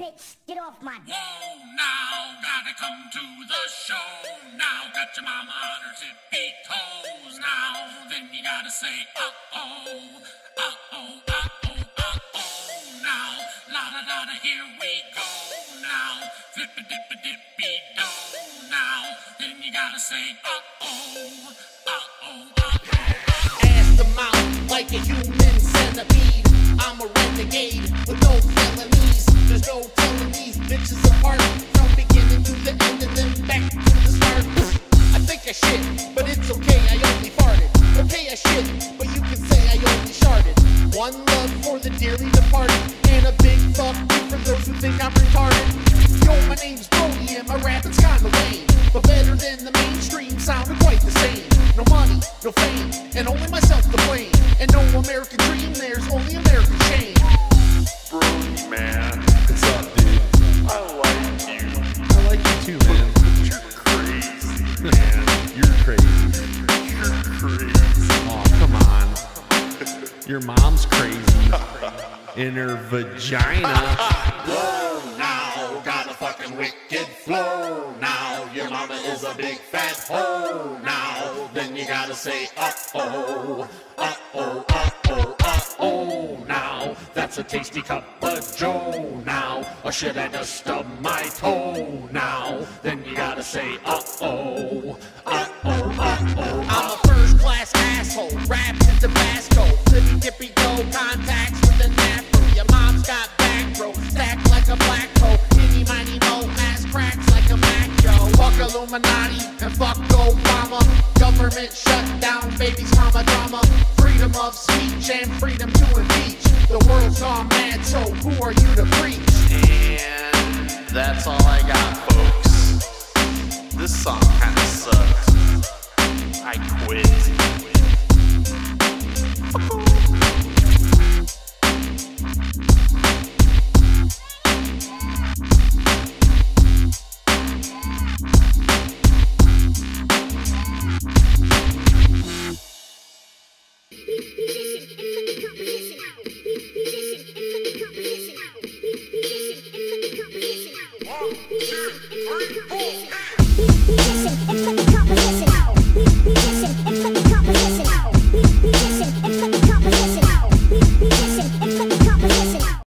bitch. Get off my... Whoa, now, gotta come to the show. Now, got your mama on her tippy toes. Now, then you gotta say, uh-oh, uh-oh, uh-oh, uh-oh. Now, la-da-da-da, here we go. Now, flip-a-dip-a-dippy-do. Now, then you gotta say, uh-oh, uh-oh, uh-oh. Ass them out like a human centipede. I'm a renegade with no felonies. There's no telling these bitches apart. From beginning to the end and then back to the start. I think I shit, but it's okay, I only farted. Okay, I shit, but you can say I only sharted. One love for the dearly departed, and a big fuck you for those who think I'm retarded. Yo, my name's Brody and my rapping's kinda lame, but better than the mainstream, sounded quite the same. No money, no fame, and only myself to blame. And no American dream, there's only American shame. Brody, man. What's up, dude? I like you. I like you too, man. You're crazy, man. You're crazy. You're crazy. Oh, come on. Your mom's crazy. In her vagina. Whoa, now, got a fucking wicked flow. Now, your mama is a big fat hoe. Now, then you gotta say, uh-oh, uh-oh, uh-oh, uh-oh. Now, that's a tasty cup of joe. Now, or should I just stub my toe? Now, then you gotta say, uh-oh, uh-oh, uh-oh. I'm a first-class asshole, wrapped in Tabasco. Flippy dippy go, contacts with an afro. Your mom's got back row, stacked like a black coat. Itty miny mo, ass cracks like a macho. Fuck Illuminati and fuck Obama. Government shutdown, babies mama drama. Freedom of speech and freedom to impeach. The world's gone mad, so who are you to preach? And that's all I got, folks. This song kinda sucks. I quit. Listen,